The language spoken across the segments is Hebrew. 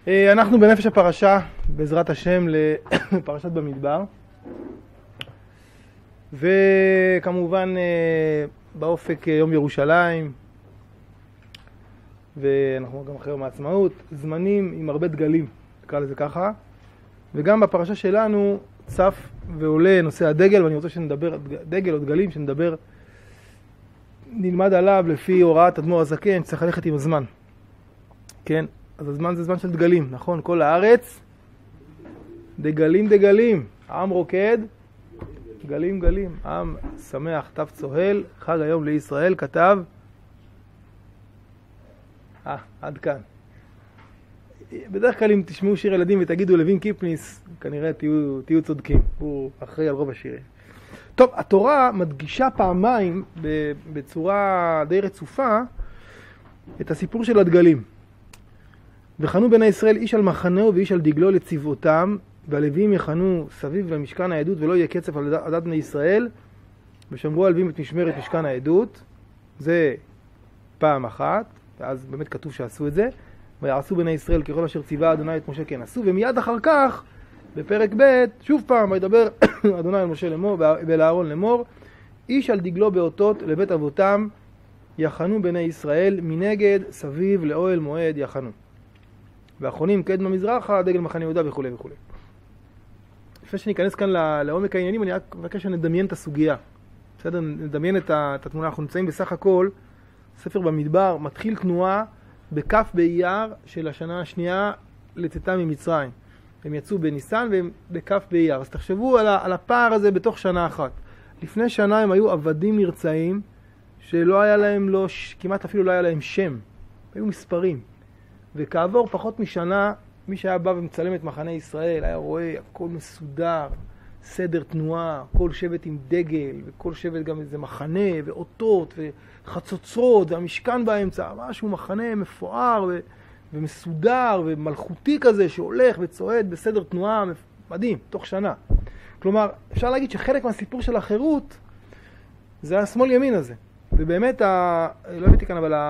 אנחנו בנפש הפרשה, בעזרת השם, לפרשת במדבר. וכמובן באופק יום ירושלים, ואנחנו גם אחרי יום העצמאות, זמנים עם הרבה דגלים, נקרא לזה ככה. וגם בפרשה שלנו צף ועולה נושא הדגל, ואני רוצה שנדבר, דגל או דגלים, נלמד עליו לפי הוראת אדמו"ר הזקן, צריך ללכת עם הזמן. כן? אז הזמן זה זמן של דגלים, נכון? כל הארץ, דגלים דגלים, עם רוקד, גלים גלים, עם שמח, תו צוהל, חג היום לישראל, כתב, עד כאן. בדרך כלל אם תשמעו שיר ילדים ותגידו לוין קיפניס, כנראה תהיו צודקים, הוא אחראי על רוב השירים. טוב, התורה מדגישה פעמיים בצורה די רצופה את הסיפור של הדגלים. וחנו בני ישראל איש על מחנהו ואיש על דגלו לצבאותם, והלווים יחנו סביב למשכן העדות ולא יהיה קצף על עדת בני ישראל, ושמרו הלווים את משמרת משכן העדות. זה פעם אחת, ואז באמת כתוב שעשו את זה. ויעשו בני ישראל ככל אשר ציווה אדוני את משה כן עשו, ומיד אחר כך בפרק ב' שוב פעם וידבר אדוני אל משה לאמור ואל אהרון לאמור, איש על דגלו באותות לבית אבותם יחנו בני ישראל, מנגד סביב לאוהל מועד יחנו. ואחרונים קדמה מזרחה, דגל מחנה יהודה וכו' וכו'. לפני שניכנס כאן לעומק העניינים, אני רק מבקש שנדמיין את הסוגיה. בסדר? נדמיין את התמונה. אנחנו נמצאים בסך הכל, ספר במדבר, מתחיל תנועה בכף באייר של השנה השנייה לצאתם ממצרים. הם יצאו בניסן והם בכף באייר. אז תחשבו על הפער הזה בתוך שנה אחת. לפני שנה הם היו עבדים נרצעים, שלא היה להם, כמעט אפילו לא היה להם שם. היו מספרים. וכעבור פחות משנה, מי שהיה בא ומצלם את מחנה ישראל, היה רואה הכל מסודר, סדר תנועה, כל שבט עם דגל, וכל שבט גם איזה מחנה, ואותות, וחצוצרות, והמשכן באמצע, משהו מחנה מפואר ומסודר, ומלכותי כזה, שהולך וצועד בסדר תנועה מדהים, תוך שנה. כלומר, אפשר להגיד שחלק מהסיפור של החירות, זה השמאל ימין הזה. ובאמת, לא הבאתי כאן, אבל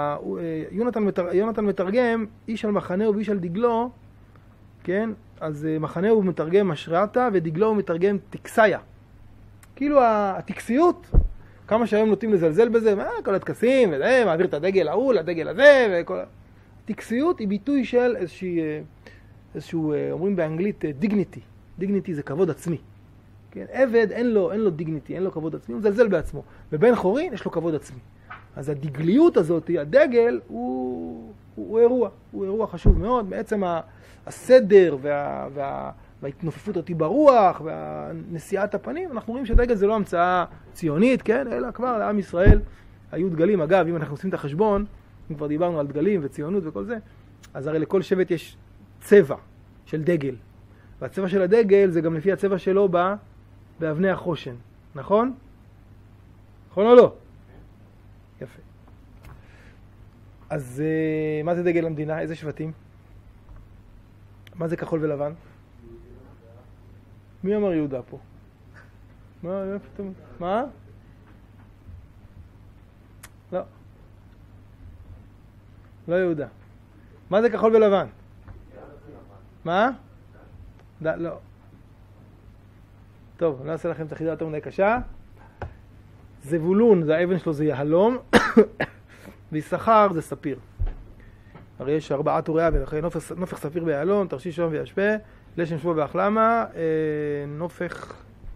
יונתן מתרגם, איש על מחנהו ואיש על דגלו, כן? אז מחנהו הוא מתרגם משרתה, ודגלו הוא מתרגם תקסיה. כאילו התקסיות, כמה שהיום נוטים לזלזל בזה, כל התקסים, וזה, מעביר את הדגל ההוא לדגל הזה, וכל... התקסיות היא ביטוי של איזשהו, אומרים באנגלית, dignity. dignity זה כבוד עצמי. כן? עבד אין לו דיגניטי, אין לו כבוד עצמי, הוא מזלזל בעצמו. ובן חורין יש לו כבוד עצמי. אז הדגליות הזאת, הדגל, הוא אירוע חשוב מאוד. בעצם הסדר וההתנופפות אותי ברוח והנשיאת הפנים, אנחנו רואים שדגל זה לא המצאה ציונית, כן? אלא כבר לעם ישראל היו דגלים. אגב, אם אנחנו עושים את החשבון, אם כבר דיברנו על דגלים וציונות וכל זה, אז הרי לכל שבט יש צבע של דגל. והצבע של הדגל זה גם לפי הצבע שלו באבני החושן, נכון? נכון או לא? יפה. אז מה זה דגל המדינה? איזה שבטים? מה זה כחול ולבן? מי אמר יהודה פה? מה? לא. לא יהודה. מה זה כחול ולבן? מה? לא. טוב, אני לא אעשה לכם את החידה יותר מדי קשה. זבולון, זה האבן שלו, זה יהלום. ויששכר זה ספיר. הרי יש 4 תורי אבן, אחרי נופך ספיר ויהלום, תרשיש שוהם וישפה, לשם שבוע והחלמה, נופך...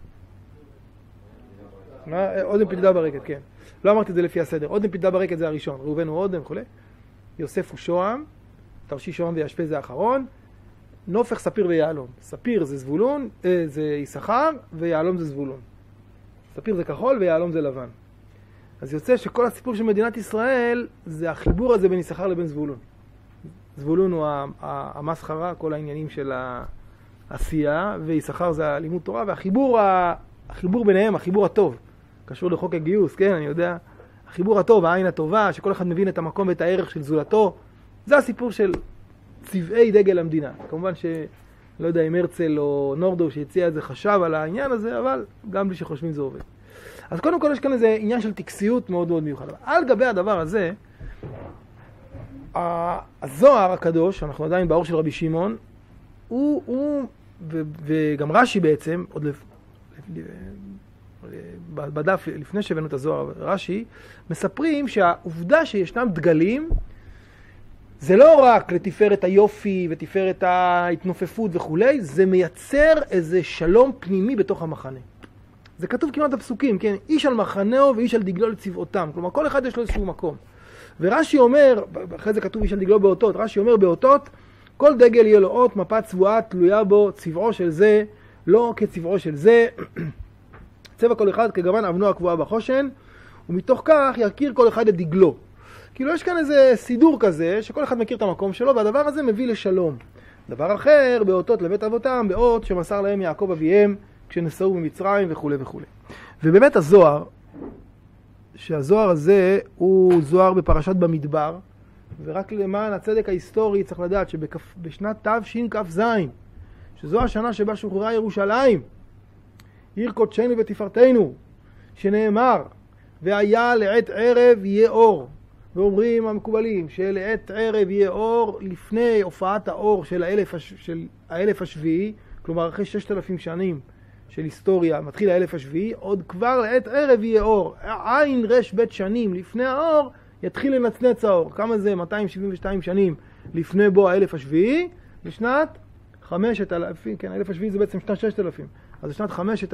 אודם פתידה ברקת, כן. לא אמרתי את זה לפי הסדר. אודם פתידה ברקת זה הראשון. ראובן הוא אודם, וכו'. יוסף הוא שוהם, תרשיש שוהם וישפה זה האחרון. נופך ספיר ויהלום. ספיר זה זבולון, זה יששכר, ויהלום זה זבולון. ספיר זה כחול ויהלום זה לבן. אז יוצא שכל הסיפור של מדינת ישראל זה החיבור הזה בין יששכר לבין זבולון. זבולון הוא המסחרה, כל העניינים של העשייה, ויששכר זה הלימוד תורה, והחיבור ביניהם, החיבור הטוב, קשור לחוק הגיוס, כן, אני יודע, החיבור הטוב, העין הטובה, שכל אחד מבין את המקום ואת הערך של זולתו, זה הסיפור של צבעי דגל המדינה. כמובן שלא יודע אם הרצל או נורדו שהציע את זה חשב על העניין הזה, אבל גם בלי שחושבים זה עובד. אז קודם כל יש כאן איזה עניין של טקסיות מאוד מאוד מיוחד. על גבי הדבר הזה, הזוהר הקדוש, אנחנו עדיין באור של רבי שמעון, וגם רש"י בעצם, עוד בדף לפני שהבאנו את הזוהר, רש"י, מספרים שהעובדה שישנם דגלים, זה לא רק לתפארת היופי ותפארת ההתנופפות וכו', זה מייצר איזה שלום פנימי בתוך המחנה. זה כתוב כמעט בפסוקים, כן? איש על מחנהו ואיש על דגלו לצבאותם. כלומר, כל אחד יש לו איזשהו מקום. ורש"י אומר, אחרי זה כתוב איש על דגלו באותות, רש"י אומר באותות, כל דגל יהיה לו אות, מפת צבועה תלויה בו, צבעו של זה, לא כצבעו של זה. צבע כל אחד כגוון אבנו הקבועה בחושן, ומתוך כך יכיר כל אחד את דגלו. כאילו יש כאן איזה סידור כזה, שכל אחד מכיר את המקום שלו, והדבר הזה מביא לשלום. דבר אחר, באותות לבית אבותם, באות שמסר להם יעקב אביהם, כשנסעו במצרים וכו' וכו'. ובאמת הזוהר, שהזוהר הזה הוא זוהר בפרשת במדבר, ורק למען הצדק ההיסטורי צריך לדעת שבשנת תשכ"ז, שזו השנה שבה שוחררה ירושלים, עיר קודשנו ותפארתנו, שנאמר, והיה לעת ערב יהיה אור. ואומרים המקובלים שלעת ערב יהיה אור לפני הופעת האור של האלף השביעי, כלומר אחרי 6,000 שנים של היסטוריה, מתחיל האלף השביעי, עוד כבר לעת ערב יהיה אור. עין רש בית שנים לפני האור, יתחיל לנצנץ האור. כמה זה? 272 שנים לפני בו האלף השביעי, בשנת 5,000, כן, האלף השביעי זה בעצם שנת 6,000. אז בשנת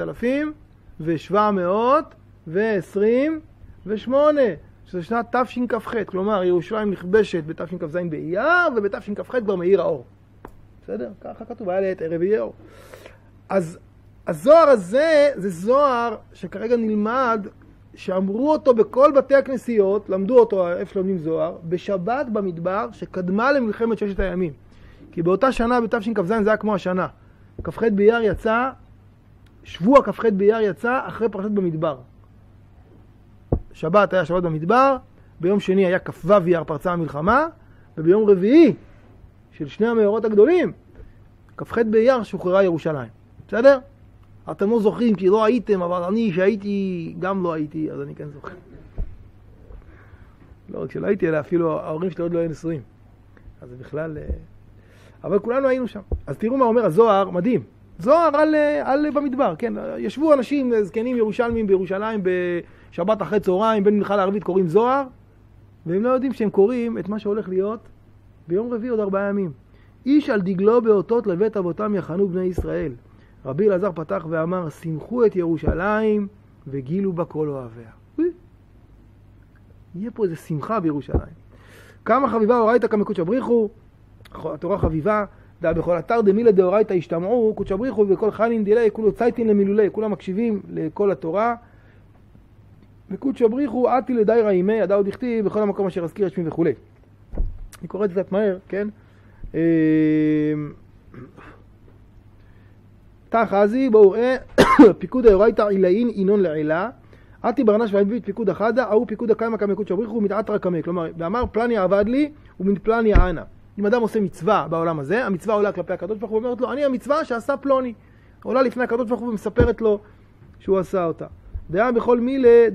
5,728, שזה שנת תשכ"ח, כלומר ירושלים נכבשת בתשכ"ז באייר, ובתשכ"ח כבר מאיר האור. בסדר? ככה כתוב, היה לעת ערב יהיה אור. אז הזוהר הזה זה זוהר שכרגע נלמד, שאמרו אותו בכל בתי הכנסיות, למדו אותו איפה שלומדים זוהר, בשבת במדבר שקדמה למלחמת ששת הימים. כי באותה שנה בתשכ"ז זה היה כמו השנה. כ"ח באייר יצא, שבוע כ"ח באייר יצא אחרי פרשת במדבר. שבת היה שבת במדבר, ביום שני היה כ"ו אייר פרצה המלחמה, וביום רביעי של שני המאורות הגדולים, כ"ח באייר שוחררה ירושלים. בסדר? אתם לא זוכרים כי לא הייתם, אבל אני שהייתי גם לא הייתי, אז אני כן זוכר. לא רק שלא הייתי, אלא אפילו ההורים שלי עוד לא היו נשואים. אז זה בכלל... אבל כולנו היינו שם. אז תראו מה אומר הזוהר, מדהים. זוהר על במדבר, כן. ישבו אנשים זקנים ירושלמים בירושלים בשבת אחרי צהריים, בין מנחה לערבית קוראים זוהר, והם לא יודעים שהם קוראים את מה שהולך להיות ביום רביעי עוד 4 ימים. איש על דגלו באותות לבית אבותם יחנו בני ישראל. רבי אלעזר פתח ואמר, שמחו את ירושלים וגילו בה כל אוהביה. יהיה פה איזה שמחה בירושלים. כמה חביבה אורייתא כמה קודשא בריחו, התורה חביבה, דע בכל אתר דמילה דאורייתא השתמעו, קודשא בריחו וכל חנין דילי, כולו צייתין למילולי, כולם מקשיבים לכל התורה. וקודשא בריחו עתי לדי רעימי, ידע עוד דכתיב, בכל המקום אשר אזכיר שמי וכו'. אני קורא את זה קצת מהר, כן? תחזי, בואו ראה, פיקוד האורייתא עילאין אינון לעילה, עתי ברנש והנביא פיקוד החדה, הוא פיקוד הקיימה כמה קודשא בריחו ומתעתרא כמה. כלומר, ואמר פלני עבד לי ומן פלני אנה. אם אדם עושה מצווה בעולם הזה, המצווה עולה כלפי הקדוש ברוך הוא ואומרת לו, אני המצווה שעשה פלוני. עולה לפני הקדוש ברוך הוא ומספרת לו שהוא עשה אותה. דעה בכל מילה,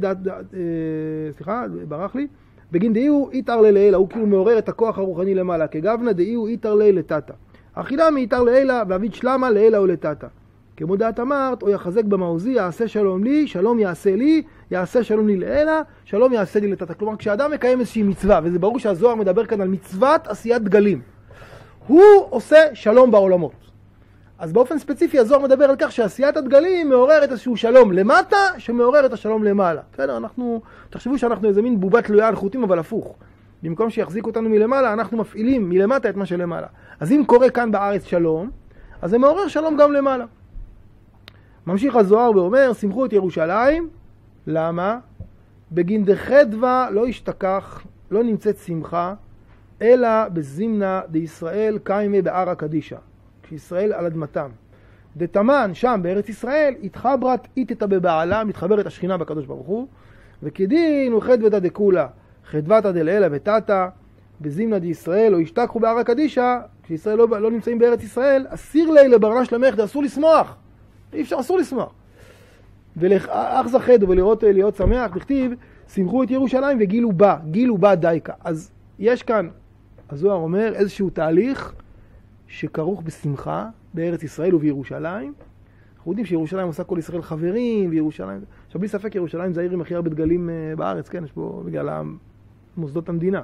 ברח לי, בגין דאיהו איתר ללילה, הוא כאילו מעורר את הכוח הרוחני למעלה, כגבנה דאיהו איתר לילה תתה. אכילה מאיתר לילה, ואביד שלמה לילה ולתתה. כמו דעת אמרת, או יחזק במעוזי, יעשה שלום לי, שלום יעשה לי, יעשה שלום לי לילה, שלום יעשה לי לתתה. כלומר, כשאדם מקיים איזושהי מצווה, וזה ברור שהזוהר מדבר כאן על מצוות עשיית דגלים, הוא עושה שלום בעולמות. אז באופן ספציפי הזוהר מדבר על כך שעשיית הדגלים מעוררת איזשהו שלום למטה, שמעורר את השלום למעלה. בסדר, תחשבו שאנחנו איזה מין בובה תלויה על חוטים, אבל הפוך. במקום שיחזיק אותנו מלמעלה, אנחנו מפעילים מלמטה את מה שלמעלה. אז אם קורה כאן בארץ שלום, אז זה מעורר שלום גם למעלה. ממשיך הזוהר ואומר, שמחו את ירושלים. למה? בגין דחדווה לא השתכח, לא נמצאת שמחה, אלא בזימנה דישראל קיימה בערא קדישא. כשישראל על אדמתם. דתמן, שם בארץ ישראל, התחברת איתתה בבעלה, מתחברת השכינה בקדוש ברוך הוא, וכדין וחדוותא דקולה, חדוותא דלילה ותתה, בזימנה דישראל, או השתכחו בערא קדישא, כשישראל לא נמצאים בארץ ישראל, אסיר לילה ברנש למך, אסור לשמוח. אי אפשר, אסור לשמוח. ואח זכדו ולראות להיות שמח, בכתיב, שמחו את ירושלים וגילו בה דייקה. אז יש כאן הזוהר אומר איזשהו תהליך שכרוך בשמחה בארץ ישראל ובירושלים. אנחנו יודעים שירושלים עושה כל ישראל חברים, וירושלים... עכשיו בלי ספק ירושלים זה העיר עם הכי הרבה דגלים בארץ, כן? יש פה בגלל מוסדות המדינה.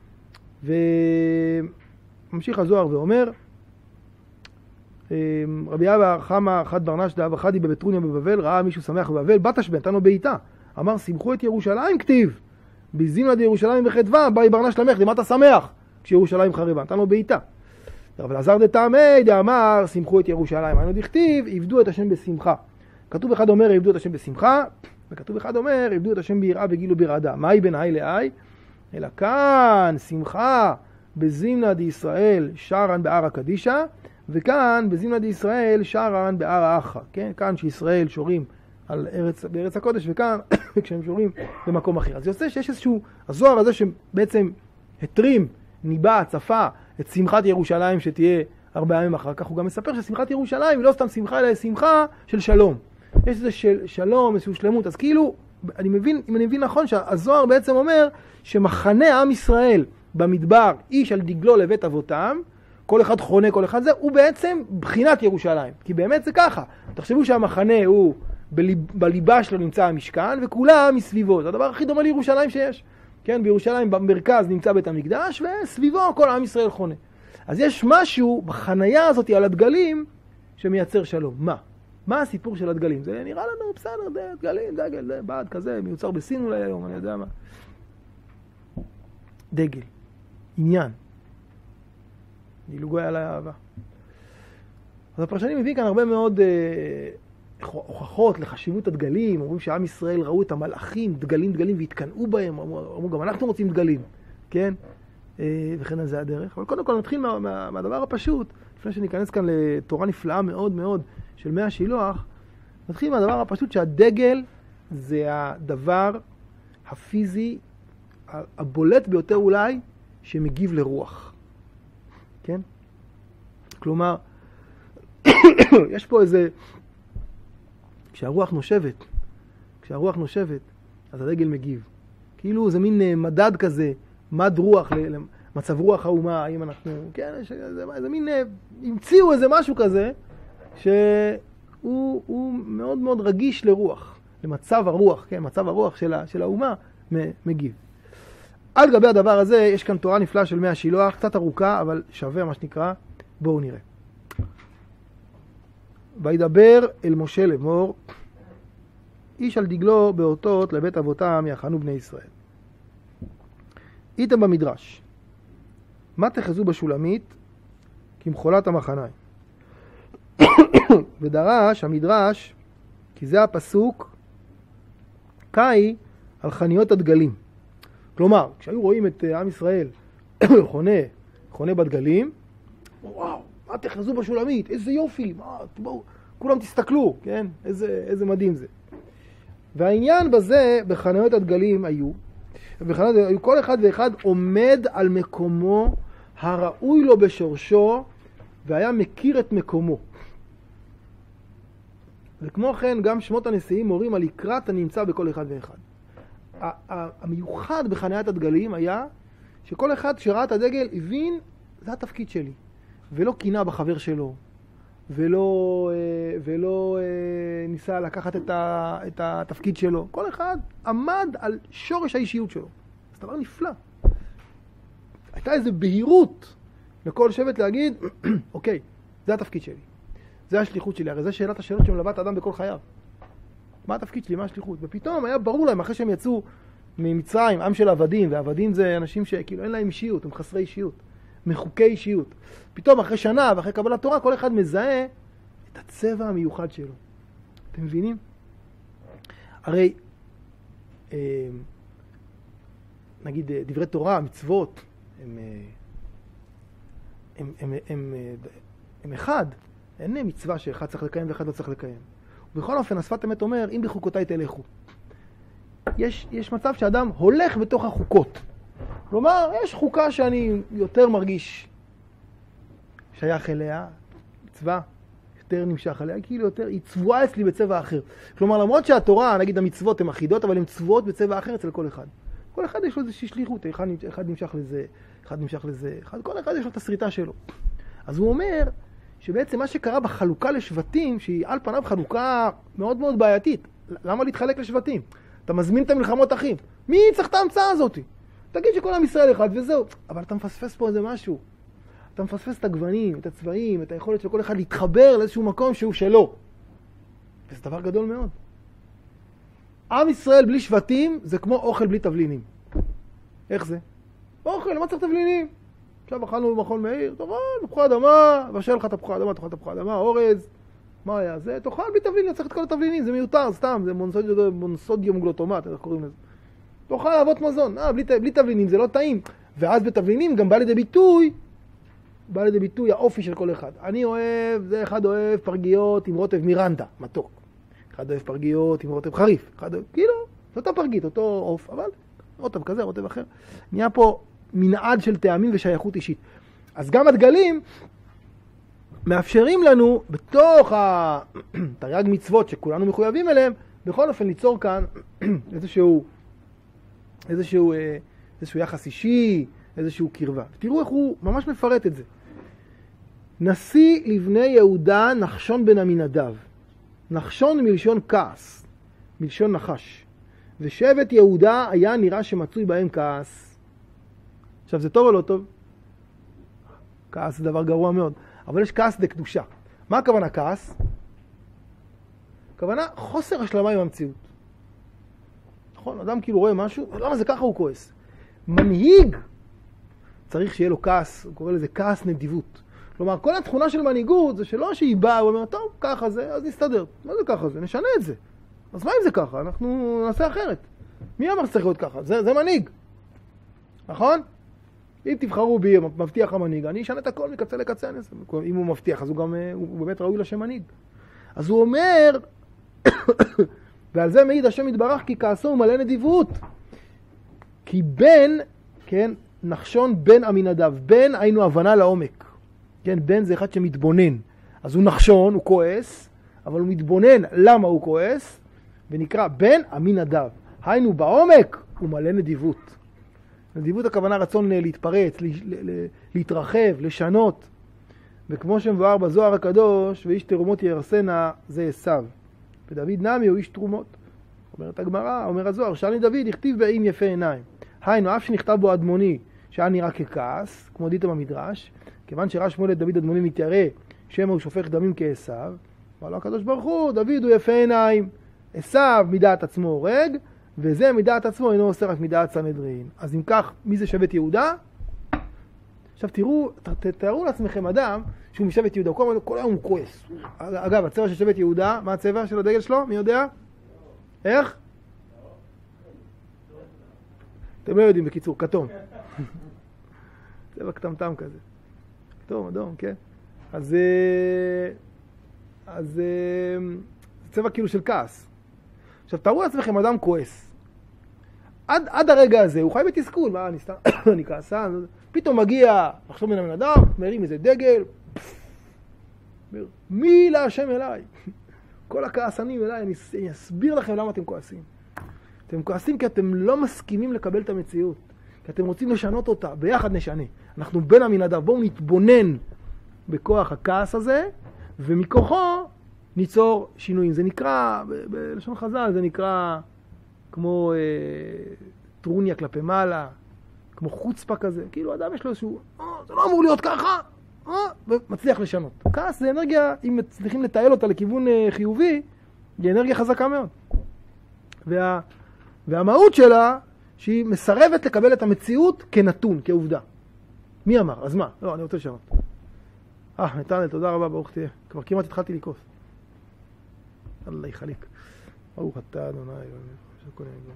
וממשיך הזוהר ואומר, רבי אבא חמא חד ברנש דאב חדי בבטרוניה בבבל, ראה מישהו שמח בבבל, בתשבן, נתנו בעיטה. אמר, שמחו את ירושלים כתיב. בזימנה דירושלים בחדווה, באי ברנש למך, למה אתה שמח? כשירושלים חרבה, נתנו בעיטה. אבל עזר דתעמי דאמר, שמחו את ירושלים. היינו דכתיב, עבדו את השם בשמחה. כתוב אחד אומר, עבדו את השם בשמחה, וכתוב אחד אומר, עבדו את השם ביראה וגילו ברעדה. מהי בין אי לאי? אלא כאן שמחה בזימנה דישראל שרן בער הקדישה, וכאן בזימנה דישראל שרן בער האחה. כן? כאן שישראל שורים בארץ הקודש, וכאן כשהם שורים במקום אחר. אז יוצא שיש איזשהו, הזוהר הזה שבעצם התרים, ניבא, צפה את שמחת ירושלים שתהיה 4 ימים אחר כך, הוא גם מספר ששמחת ירושלים היא לא סתם שמחה, אלא שמחה של שלום. יש איזה שלום, איזשהו שלמות. אז כאילו, אם אני מבין נכון, שהזוהר בעצם אומר שמחנה עם ישראל במדבר, איש על דגלו לבית אבותם, כל אחד חונה, כל אחד זה, הוא בעצם בחינת ירושלים. כי באמת זה ככה. תחשבו שהמחנה הוא, בליבה שלו נמצא המשכן, וכולם מסביבו. זה הדבר הכי דומה לירושלים שיש. כן, בירושלים במרכז נמצא בית המקדש, וסביבו כל עם ישראל חונה. אז יש משהו בחנייה הזאת על הדגלים שמייצר שלום. מה הסיפור של הדגלים? זה נראה לנו בסדר, זה דגלים, דגל, זה בעד כזה, מיוצר בסין אולי היום, אני יודע מה. דגל, עניין. דילוגי על האהבה. אז הפרשנים מביאים כאן הרבה מאוד הוכחות לחשיבות הדגלים. אומרים שעם ישראל ראו את המלאכים, דגלים והתקנאו בהם. אמרו גם אנחנו רוצים דגלים, כן? וכן על זה הדרך. אבל קודם כל נתחיל מהדבר הפשוט, לפני שניכנס כאן לתורה נפלאה מאוד מאוד של מי השילוח, נתחיל מהדבר הפשוט שהדגל זה הדבר הפיזי הבולט ביותר אולי שמגיב לרוח. כן? כלומר, יש פה איזה... כשהרוח נושבת, אז הדגל מגיב. כאילו זה מין מדד כזה, מד רוח, מצב רוח האומה, האם אנחנו... כן, זה מין... המציאו איזה משהו כזה, שהוא מאוד מאוד רגיש לרוח, למצב הרוח, כן? מצב הרוח של האומה מגיב. על גבי הדבר הזה יש כאן תורה נפלאה של מי השילוח, קצת ארוכה, אבל שווה מה שנקרא. בואו נראה. וידבר אל משה לאמור, איש על דגלו באותות לבית אבותם יחנו בני ישראל. איתם במדרש, מה תחזו בשולמית כמחולת המחניים. ודרש המדרש, כי זה הפסוק, קאי על חניות הדגלים. כלומר, כשהיו רואים את עם ישראל חונה בדגלים, וואו, מה תחזו בשולמית, איזה יופי, בואו, כולם תסתכלו, כן? איזה מדהים זה. והעניין בזה, בחניות הדגלים היו כל אחד ואחד עומד על מקומו הראוי לו בשורשו, והיה מכיר את מקומו. וכמו כן, גם שמות הנשיאים מורים על לקראת הנמצא בכל אחד ואחד. המיוחד בחניית הדגלים היה שכל אחד שראה את הדגל הבין, זה התפקיד שלי. ולא קינה בחבר שלו, ולא ניסה לקחת את התפקיד שלו. כל אחד עמד על שורש האישיות שלו. זה דבר נפלא. הייתה איזו בהירות לכל שבט להגיד, אוקיי, זה התפקיד שלי. זה השליחות שלי. הרי זה שאלת השאלות שמלוות האדם בכל חייו. מה התפקיד שלי? מה השליחות? ופתאום היה ברור להם, אחרי שהם יצאו ממצרים, עם של עבדים, ועבדים זה אנשים שכאילו אין להם אישיות, הם חסרי אישיות, מחוקי אישיות. פתאום אחרי שנה ואחרי קבלת תורה, כל אחד מזהה את הצבע המיוחד שלו. אתם מבינים? הרי, נגיד, דברי תורה, מצוות, הם אחד. אין מצווה שאחד צריך לקיים ואחד לא צריך לקיים. ובכל אופן, השפת אמת אומר, אם בחוקותיי תלכו. יש מצב שאדם הולך בתוך החוקות. כלומר, יש חוקה שאני יותר מרגיש שייך אליה, מצווה, יותר נמשך עליה, כאילו יותר, היא צבועה אצלי בצבע אחר. כלומר, למרות שהתורה, נגיד המצוות הן אחידות, אבל הן צבועות בצבע אחר אצל כל אחד. כל אחד יש לו איזושהי שליחות, אחד נמשך לזה, אחד נמשך לזה, כל אחד יש לו את הסריטה שלו. אז הוא אומר שבעצם מה שקרה בחלוקה לשבטים, שהיא על פניו חלוקה מאוד מאוד בעייתית. למה להתחלק לשבטים? אתה מזמין את המלחמות אחים. מי צריך את ההמצאה הזאת? תגיד שכל עם ישראל אחד וזהו. אבל אתה מפספס פה איזה משהו. אתה מפספס את הגוונים, את הצבעים, את היכולת של כל אחד להתחבר לאיזשהו מקום שהוא שלו. וזה דבר גדול מאוד. עם ישראל בלי שבטים זה כמו אוכל בלי תבלינים. איך זה? אוכל, למה צריך תבלינים? עכשיו אכלנו במכון מאיר, תאכל תפוחי אדמה, ואשר לך תפוחי אדמה, תאכל תפוחי אדמה, אורז, מה היה זה? תאכל בלי תבלינים, צריך את כל התבלינים, זה מיותר, סתם, זה מונסודיום גלוטומט, איך קוראים לזה? תאכל אבות מזון, בלי תבלינים, זה לא טעים. ואז בתבלינים גם בא לידי ביטוי האופי של כל אחד. אני אוהב, זה אחד אוהב פרגיות עם רוטב מירנדה, מתוק. אחד אוהב פרגיות עם רוטב חריף. אחד אוהב, כאילו, זה אותו פרגית, אותו עוף, אבל רוטב כזה, רוטב אחר. נהיה פה מנעד של טעמים ושייכות אישית. אז גם הדגלים מאפשרים לנו, בתוך התרי"ג מצוות שכולנו מחויבים אליהם, בכל אופן ליצור כאן איזשהו יחס אישי, איזשהו קרבה. תראו איך הוא ממש מפרט את זה. נשיא לבני יהודה נחשון בן עמינדב. נחשון מלשון כעס, מלשון נחש. ושבט יהודה היה נראה שמצוי בהם כעס. עכשיו זה טוב או לא טוב? כעס זה דבר גרוע מאוד. אבל יש כעס דקדושה. מה הכוונה כעס? הכוונה חוסר השלמה עם המציאות. נכון? אדם כאילו רואה משהו, למה זה ככה הוא כועס? מנהיג צריך שיהיה לו כעס, הוא קורא לזה כעס נדיבות. כלומר, כל התכונה של מנהיגות זה שלא שהיא באה, הוא אומר, טוב, ככה זה, אז נסתדר. מה זה ככה זה? נשנה את זה. אז מה אם זה ככה? אנחנו נעשה אחרת. מי אמר שצריך להיות ככה? זה מנהיג. נכון? אם תבחרו בי, מבטיח המנהיג, אני אשנה את הכל מקצה לקצה. אם הוא מבטיח, אז הוא באמת ראוי לשם מנהיג. אז הוא אומר, ועל זה מעיד השם יתברך, כי כעסו הוא מלא נדיבות. כי בן, כן, נחשון בן עמינדב. בן היינו הבנה לעומק. כן, בן זה אחד שמתבונן. אז הוא נחשון, הוא כועס, אבל הוא מתבונן למה הוא כועס, ונקרא בן עמינדב. היינו בעומק, הוא מלא נדיבות. נדיבות הכוונה רצון להתפרץ, להתרחב, לשנות. וכמו שמבואר בזוהר הקדוש, ואיש תרומות ירסנה, זה עשיו. ודוד נמי הוא איש תרומות. אומרת הגמרא, אומר הזוהר, שאלני דוד, הכתיב באים יפה עיניים. היינו, אף שנכתב בו אדמוני, שהיה נראה ככעס, כמו דיתם המדרש, כיוון שראה שמואל את דוד אדמוני מתיירא, שמא הוא שופך דמים כעשיו, אבל הקדוש ברוך הוא, דוד הוא יפה עיניים. עשיו מדעת עצמו הורג, וזה מדעת עצמו אינו עושה רק מדעת סנהדרין. אז אם כך, מי זה שבט יהודה? עכשיו תארו לעצמכם אדם שהוא משבט יהודה, כל היום הוא כועס. אגב, הצבע של שבט יהודה, מה הצבע של הדגל שלו? מי יודע? איך? אתם לא יודעים בקיצור, כתום. צבע קטמטם כזה. כתום, אדום, כן. אז צבע כאילו של כעס. עכשיו תארו לעצמכם אדם כועס. עד הרגע הזה הוא חי בתסכול. מה, אני כעסן? פתאום מגיע לחשוב מן המנדם, מרים איזה דגל. מי להשם אליי? כל הכעסנים אליי, אני אסביר לכם למה אתם כועסים. אתם כועסים כי אתם לא מסכימים לקבל את המציאות. כי אתם רוצים לשנות אותה, ביחד נשנה. אנחנו בין המנהדב, בואו נתבונן בכוח הכעס הזה, ומכוחו ניצור שינויים. זה נקרא, בלשון חז"ל, זה נקרא כמו טרוניה כלפי מעלה, כמו חוצפה כזה. כאילו אדם יש לו איזשהו, זה לא אמור להיות ככה, ומצליח לשנות. כעס זה אנרגיה, אם מצליחים לתעל אותה לכיוון חיובי, היא אנרגיה חזקה מאוד. והמהות שלה, שהיא מסרבת לקבל את המציאות כנתון, כעובדה. מי אמר? אז מה? לא, אני רוצה לשנות. נתנאל, תודה רבה, ברוך תהיה. כבר כמעט התחלתי לקרוס. אללה יחליק. ברוך אתה, אדוני, שכל יגור.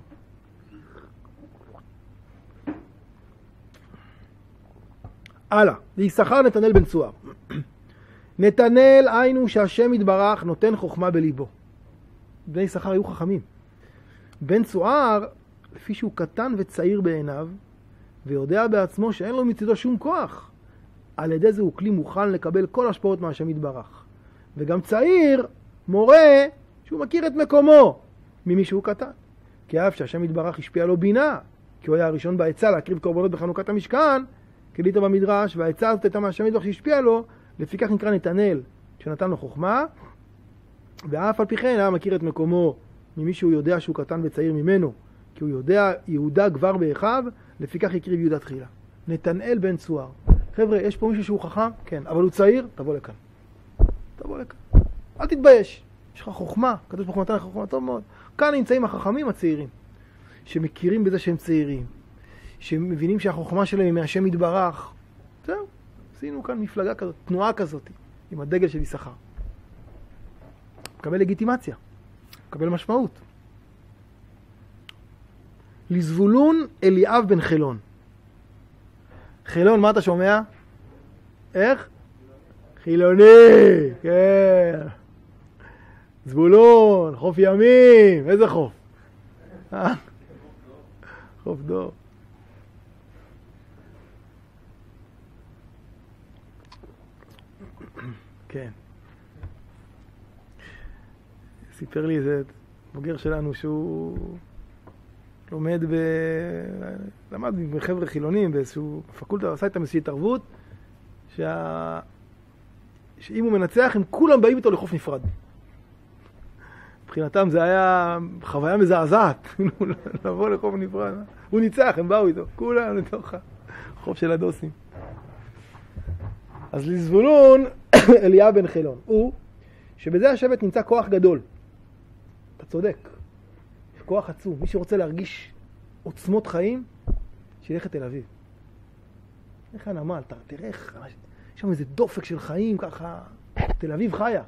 הלאה, ויששכר נתנאל בן צוער. נתנאל היינו שהשם יתברך נותן חוכמה בליבו. בני יששכר היו חכמים. בן צוער, לפי שהוא קטן וצעיר בעיניו, ויודע בעצמו שאין לו מצידו שום כוח, על ידי זה הוא כלי מוכן לקבל כל השפעות מהשם יתברך. וגם צעיר מורה שהוא מכיר את מקומו ממי שהוא קטן. כי אף שהשם יתברך השפיע לו בינה, כי הוא היה הראשון בעצה להקריב קורבנות בחנוכת המשכן, כדית במדרש, והעצה הזאת הייתה מהשם יתברך שהשפיע לו, לפיכך נקרא נתנאל, שנתן לו חוכמה, ואף על פי כן היה מכיר את מקומו ממי שהוא יודע שהוא קטן וצעיר ממנו, כי הוא יודע יהודה כבר באחיו, לפיכך הקריב יהודה תחילה. נתנאל בן צוער. חבר'ה, יש פה מישהו שהוא חכם? כן. אבל הוא צעיר? תבוא לכאן. תבוא לכאן. אל תתבייש. יש לך חוכמה. הקדוש ברוך הוא נתן לך חוכמה טוב מאוד. כאן נמצאים החכמים הצעירים, שמכירים בזה שהם צעירים, שמבינים שהחוכמה שלהם היא מהשם יתברך. זהו. עשינו כאן מפלגה כזאת, תנועה כזאת, עם הדגל של יששכר. מקבל לגיטימציה. מקבל משמעות. לזבולון אליאב בן חילון. חילון, מה אתה שומע? איך? חילוני, כן. זבולון, חוף ימים, איזה חוף? חוף דור. כן. סיפר לי איזה בוגר שלנו שהוא לומד למד בחבר'ה חילונים באיזשהו פקולטה, עשה איתם איזושהי התערבות שאם הוא מנצח הם כולם באים איתו לחוף נפרד. מבחינתם זה היה חוויה מזעזעת לבוא לחוף נפרד. הוא ניצח, הם באו איתו, כולם לתוך החוף של הדוסים. אז לזבולון אליאב בן חילון הוא שבזה השבט נמצא כוח גדול. אתה צודק. יש כוח עצום. מי שרוצה להרגיש עוצמות חיים, שילך לתל אביב. איך הנמל, תראה איך, יש שם איזה דופק של חיים ככה, תל אביב חיה.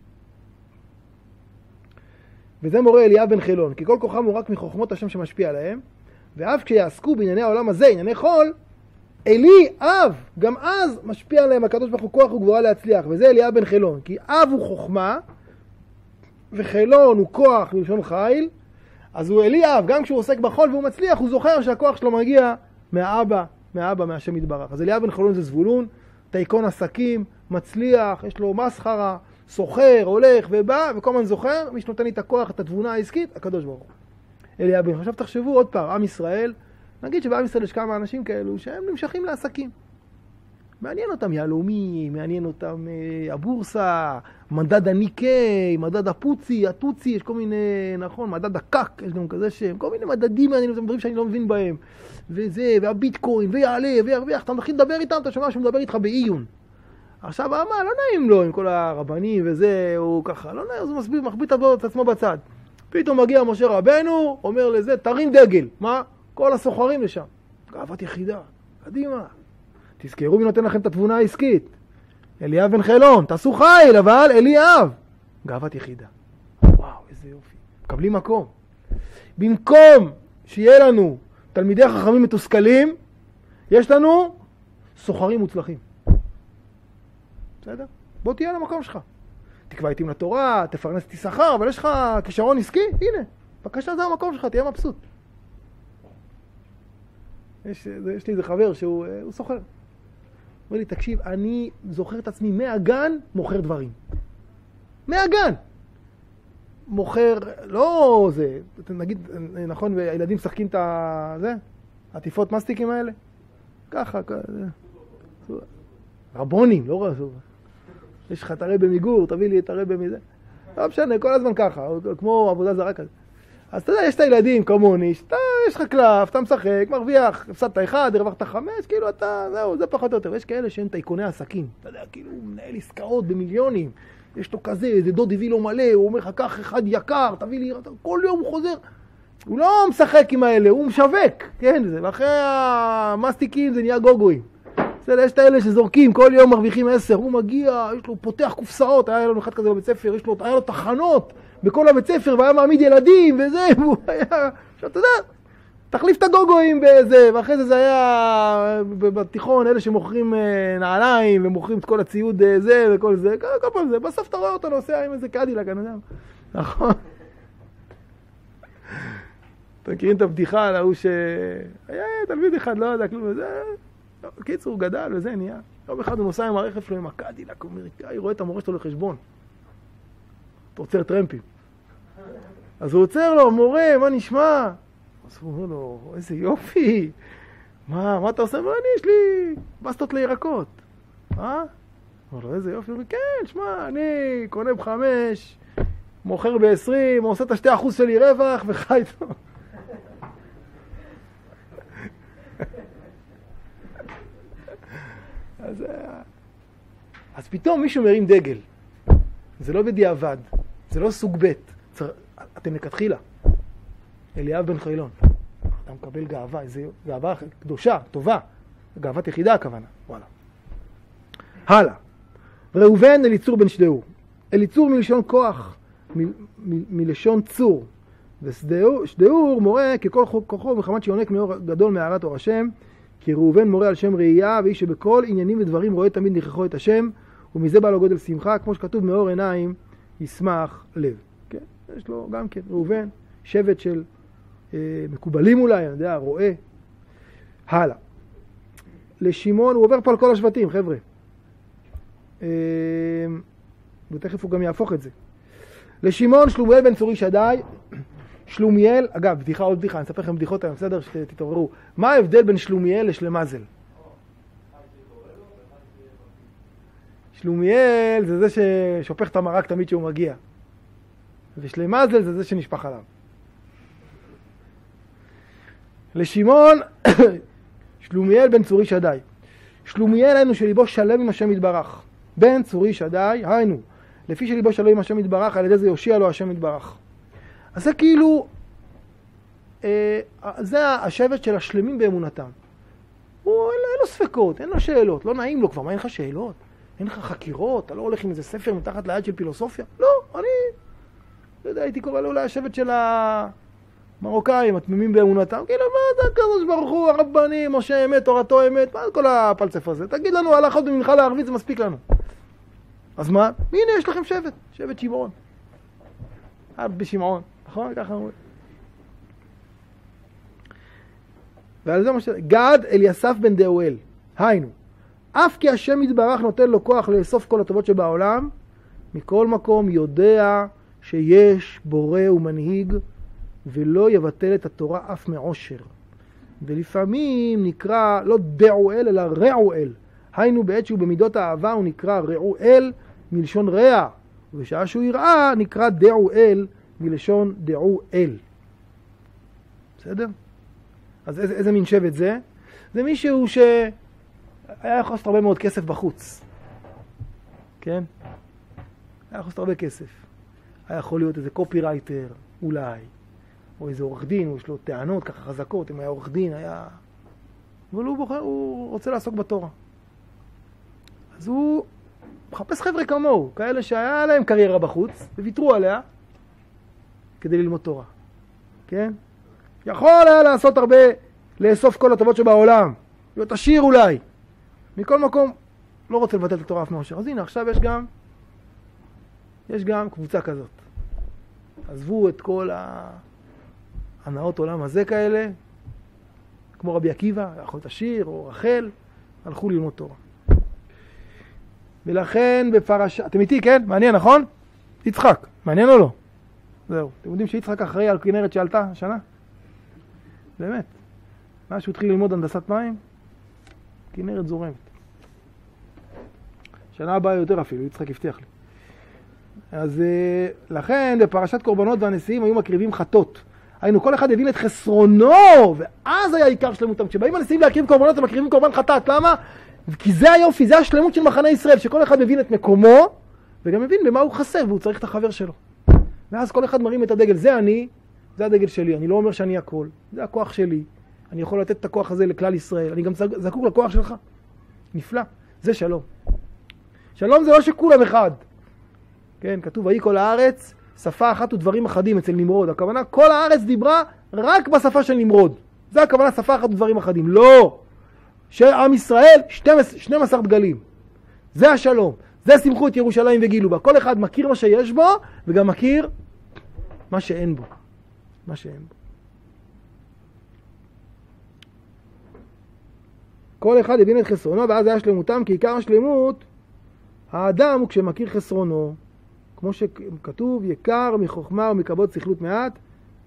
וזה מורה אליאב בן חילון, כי כל כוחם הוא רק מחוכמות השם שמשפיע עליהם, ואף כשיעסקו בענייני העולם הזה, ענייני חול, אלי, אב, גם אז משפיע עליהם הקדוש ברוך הוא כוח וגבורה להצליח, וזה אליאב בן חילון, כי אב הוא חוכמה, וחילון הוא כוח בלשון חיל, אז הוא אליאב, גם כשהוא עוסק בחול והוא מצליח, הוא זוכר שהכוח שלו מגיע מהאבא, מהשם יתברך. אז אליאב בן חילון זה זבולון, טייקון עסקים, מצליח, יש לו מסחרה, סוחר, הולך ובא, וכל הזמן זוכר, מי שנותן לי את הכוח, את התבונה העסקית, הקדוש ברוך הוא. אליאב בן חילון. עכשיו תחשבו עוד פעם, עם ישראל, נגיד שבעם ישראל יש כמה אנשים כאלו שהם נמשכים לעסקים. מעניין אותם יהלומי, מעניין אותם הבורסה, מדד הניקי, מדד הפוצי, הטוצי, יש כל מיני, נכון, מדד הקק, יש גם כזה שם, כל מיני מדדים מעניינים, זה דברים שאני לא מבין בהם. וזה, והביטקוין, ויעלה, וירוויח, אתה מתחיל לדבר איתם, אתה שומע שהוא מדבר איתך בעיון. עכשיו, מה, לא נעים לו עם כל הרבנים וזה, הוא ככה, לא נעים, אז הוא מחביא את עצמו בצד. פתאום מגיע משה רבנו, אומר לזה, תרים דגל. מה? כל הסוחרים לשם. גאוות יחידה, קדימה. תזכרו מי נותן לכם את התבונה העסקית. אליאב בן חילון, תעשו חיל, אבל אליאב. גאוות יחידה. וואו, איזה יופי. מקבלים מקום. במקום שיהיה לנו תלמידי חכמים מתוסכלים, יש לנו סוחרים מוצלחים. בסדר? בוא תהיה למקום שלך. תקבע איתים לתורה, תפרנס את יששכר, אבל יש לך כישרון עסקי? הנה, בבקשה זה המקום שלך, תהיה מבסוט. יש לי איזה חבר שהוא סוחר. אומר לי, תקשיב, אני זוכר את עצמי מהגן מוכר דברים. מהגן! מוכר, לא זה, נגיד, נכון, והילדים משחקים את זה? עטיפות מסטיקים האלה? ככה, רבונים, לא רזו. יש לך תראה במיגור, תביא לי תראה במזה. לא משנה, כל הזמן ככה, כמו עבודה זרה כזה. אז אתה יודע, יש את הילדים כמוני, יש לך קלף, אתה משחק, מרוויח, הפסדת 1, הרווחת 5, כאילו אתה, זהו, זה פחות או יותר. ויש כאלה שהם טייקוני עסקים. אתה יודע, כאילו, הוא מנהל עסקאות במיליונים. יש לו כזה, איזה דוד הביא לו מלא, הוא אומר לך, קח אחד יקר, תביא לי, כל יום הוא חוזר. הוא לא משחק עם האלה, הוא משווק, כן, זה. ואחרי המסטיקים זה נהיה גוגויים. בסדר, יש את האלה שזורקים, כל יום מרוויחים 10, הוא מגיע, יש לו פותח קופסאות, היה לנו אחד כזה בבית ספר, היה לו תחנות בכל הבית ספר, והיה מעמיד ילדים, וזה, והוא היה, עכשיו אתה יודע, תחליף את הגוגויים בזה, ואחרי זה היה בתיכון, אלה שמוכרים נעליים, ומוכרים את כל הציוד זה, וכל זה, כל פעם זה, בסוף אתה רואה אותו נוסע עם איזה קדילק, אני יודע, נכון? אתם מכירים את הבדיחה על ההוא שהיה תלמיד אחד, לא יודע, כלום, וזה, קיצור, הוא גדל וזה נהיה. יום אחד הוא נוסע עם הרכב שלו עם הקדילק, הוא אומר, היא רואה את המורה שלו לחשבון. אתה עוצר טרמפים. אז הוא עוצר לו, מורה, מה נשמע? אז הוא אומר לו, איזה יופי, מה אתה עושה? אני, יש לי בסטות לירקות. אומר לו, איזה יופי. הוא אומר, כן, שמע, אני קונה ב5, מוכר ב20, עושה את ה2% שלי רווח וחי טוב. אז פתאום מישהו מרים דגל. זה לא בדיעבד, זה לא סוג ב', אתם לכתחילה. אליאב בן חילון. אתה מקבל גאווה, איזו גאווה קדושה, טובה. גאוות יחידה הכוונה. וואלה. הלאה. ראובן אליצור בן שדאור. אליצור מלשון כוח, מלשון צור. ושדאור מורה ככל כוחו מחמת שיונק מאור גדול מהערת אור השם. כי ראובן מורה על שם ראייה, ואיש שבכל עניינים ודברים רואה תמיד נכחו את השם, ומזה בא לו גודל שמחה, כמו שכתוב מאור עיניים ישמח לב. כן? יש לו גם כן, ראובן, שבט של מקובלים אולי, אני יודע, רואה. הלאה. לשמעון, הוא עובר פה על כל השבטים, חבר'ה. ותכף הוא גם יהפוך את זה. לשמעון שלומיאל בן צורי שדי, שלומיאל, אגב, בדיחה עוד בדיחה, אני אספר לכם בדיחות היום, בסדר? שתתעוררו. מה ההבדל בין שלומיאל לשלמזל? שלומיאל זה זה ששופך את המרק תמיד שהוא מגיע. ושלמזל זה זה שנשפך עליו. לשמעון, שלומיאל בן צורי שדי. שלומיאל היינו שליבו שלם עם השם יתברך. בן צורי שדי, היינו. לפי שליבו שלם עם השם יתברך, על ידי זה יושיע לו השם יתברך. אז זה כאילו, זה השבט של השלמים באמונתם. אין לו ספקות, אין לו שאלות, לא נעים לו כבר, מה אין לך שאלות? אין לך חקירות, אתה לא הולך עם איזה ספר מתחת ליד של פילוסופיה? לא, אני, לא יודע, הייתי קורא לו אולי השבט של המרוקאים, התמימים באמונתם, כאילו, מה אתה כזה שברוך הוא, הרבנים, משה אמת, תורתו אמת, מה כל הפלצף הזה? תגיד לנו, הלכות במנחה לערבית, זה מספיק לנו. אז מה? הנה, יש לכם שבט, שבט שמעון. בשמעון, נכון? ככה אומרים. ועל זה מה ש... גד אליסף בן דאואל, היינו, אף כי השם יתברך נותן לו כוח לאסוף כל הטובות שבעולם, מכל מקום יודע שיש בורא ומנהיג, ולא יבטל את התורה אף מעושר. ולפעמים נקרא לא דעואל אלא רעואל, היינו בעת שהוא במידות האהבה הוא נקרא רעואל מלשון רע, ובשעה שהוא יראה נקרא דעואל מלשון דעואל. בסדר? אז איזה מין שבט זה? זה מישהו שהיה יכול לעשות הרבה מאוד כסף בחוץ. כן? היה יכול לעשות הרבה כסף. היה יכול להיות איזה קופירייטר, אולי. או איזה עורך דין, יש לו טענות ככה חזקות, אם היה עורך דין, היה... אבל הוא רוצה לעסוק בתורה. אז הוא מחפש חבר'ה כמוהו, כאלה שהיה להם קריירה בחוץ, וויתרו עליה כדי ללמוד תורה. כן? יכול היה לעשות הרבה, לאסוף כל הטובות שבעולם, להיות עשיר אולי. מכל מקום, לא רוצה לבטל את התורה אף מעושר. אז הנה, עכשיו יש גם קבוצה כזאת. עזבו את כל הנאות עולם הזה כאלה, כמו רבי עקיבא, יכול להיות עשיר או רחל, הלכו ללמוד תורה. ולכן בפרשה, אתם איתי, כן? מעניין, נכון? יצחק, מעניין או לא? זהו. אתם יודעים שיצחק אחראי על כנרת שעלתה השנה? באמת. מה שהוא התחיל ללמוד הנדסת מים? כנרת זורמת. שנה הבאה יותר אפילו, יצחק הבטיח לי. אז לכן בפרשת קורבנות והנשיאים היו מקריבים חטות. היינו, כל אחד הבין את חסרונו, ואז היה עיקר שלמותם. כשבאים הנשיאים להקריב קורבנות, הם מקריבים קורבן חטאת. למה? כי זה היופי, זה השלמות של מחנה ישראל, שכל אחד מבין את מקומו, וגם מבין במה הוא חסר, והוא צריך את החבר שלו. ואז כל אחד מרים את הדגל. זה אני, זה הדגל שלי. אני לא אומר שאני הכל. זה הכוח שלי. אני יכול לתת את הכוח הזה לכלל ישראל. אני גם זקוק לכוח שלך. נפלא. זה שלום. שלום זה לא שכולם אחד. כן, כתוב, ויהי כל הארץ, שפה אחת ודברים אחדים אצל נמרוד. הכוונה, כל הארץ דיברה רק בשפה של נמרוד. זה הכוונה, שפה אחת ודברים אחדים. לא. שעם ישראל, 12 דגלים. זה השלום. זה שמחו את ירושלים וגילו בה. כל אחד מכיר מה שיש בו, וגם מכיר מה שאין בו. מה שאין בו. כל אחד הבין את חסרונו, ואז היה שלמותם, כי עיקר השלמות, האדם הוא כשמכיר חסרונו, כמו שכתוב, יקר מחוכמה ומכבוד שכלות מעט,